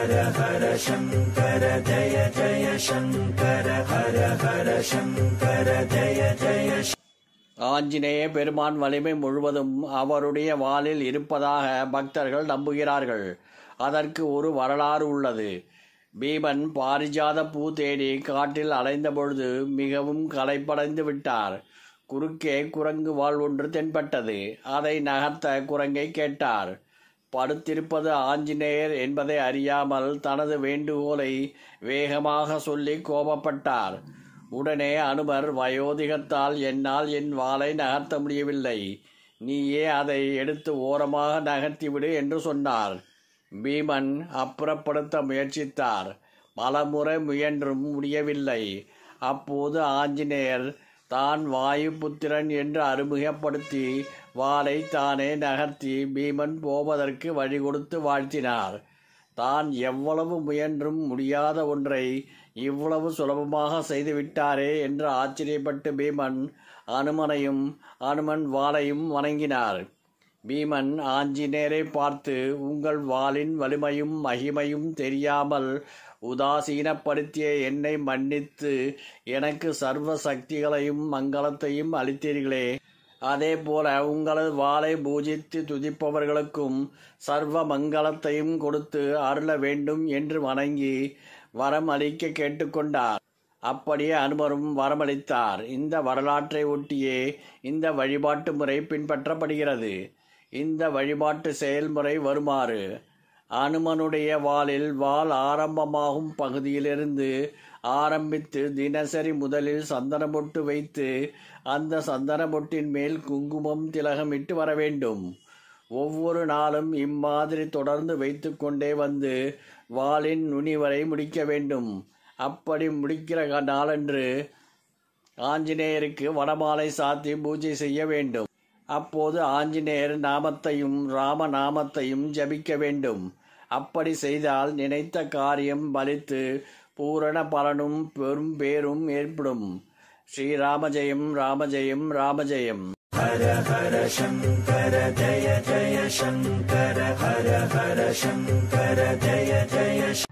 ஹர ஹர சங்கர ஜய ஜய சங்கர ஹர ஹர சங்கர ஜய ஜய. ஆஞ்சநேய பெருமான் வலிமை முழுவதும் அவருடைய வாளில் இருப்பதாக பக்தர்கள் நம்புகிறார்கள். அதற்கு ஒரு வரலாறு உள்ளது. பீமன் பாரிஜாத பூ தேடி காட்டில் அலைந்த பொழுது மிகவும் களைப்படைந்து விட்டார். குறுக்கே குரங்கு வாள் ஒன்று தென்பட்டது. அதை நகர்த்த குரங்கை கேட்டார். படுத்திருப்பது ஆஞ்சநேயர் என்பதை அறியாமல் தனது வேண்டுகோளை வேகமாக சொல்லி கோபப்பட்டார். உடனே அனுமர், வயோதிகத்தால் என்னால் என் வாளை நகர்த்த முடியவில்லை, நீயே அதை எடுத்து ஓரமாக நகர்த்திவிடு என்று சொன்னார். பீமன் அப்புறப்படுத்த முயற்சித்தார். பலமுறை முயன்றும் முடியவில்லை. அப்போது ஆஞ்சநேயர் தான் வாயுபுத்திரன் என்று அறிமுகப்படுத்தி வாளை தானே நகர்த்தி பீமன் போவதற்கு வழி கொடுத்து வாழ்த்தினார். தான் எவ்வளவு முயன்றும் முடியாத ஒன்றை இவ்வளவு சுலபமாக செய்துவிட்டாரே என்று ஆச்சரியப்பட்டு பீமன் அனுமனையும் அனுமன் வாளையும் வணங்கினார். பீமன் ஆஞ்சநேயரை பார்த்து, உங்கள் வாளின் வலிமையும் மகிமையும் தெரியாமல் உதாசீனப்படுத்திய என்னை மன்னித்து எனக்கு சர்வ சக்திகளையும் மங்களத்தையும் அளித்தீர்களே, அதே போல உங்களது வாளை பூஜித்து துதிப்பவர்களுக்கும் சர்வ மங்களத்தையும் கொடுத்து அருள வேண்டும் என்று வணங்கி வரம் அளிக்க கேட்டுக்கொண்டார். அப்படியே அனுமரும் வரமளித்தார். இந்த வரலாற்றை ஒட்டியே இந்த வழிபாட்டு முறை பின்பற்றப்படுகிறது. இந்த வழிபாட்டு செயல்முறை வருமாறு: அனுமனுடைய வாளில் வாள் ஆரம்பமாகும் பகுதியிலிருந்து ஆரம்பித்து தினசரி முதலில் சந்தனமொட்டு வைத்து அந்த சந்தனமொட்டின் மேல் குங்குமம் திலகமிட்டு வர வேண்டும். ஒவ்வொரு நாளும் இம்மாதிரி தொடர்ந்து வைத்து கொண்டே வந்து வாளின் நுனி வரை முடிக்க வேண்டும். அப்படி முடிக்கிற நாளன்று ஆஞ்சநேயருக்கு வடமாலை சாத்தி பூஜை செய்ய வேண்டும். அப்போது ஆஞ்சநேயர் நாமத்தையும் ராமநாமத்தையும் ஜபிக்க வேண்டும். அப்படி செய்தால் நினைத்த காரியம் பலித்து பூரண பலனும் பெரும் பேரும் ஏற்படும். ஸ்ரீராம ஜெயம் ராம ஜெயம் ராம ஜெயம். ஹர ஹர சங்கர ஜய ஜய சங்கர ஹர ஹர சங்கர ஜய ஜய.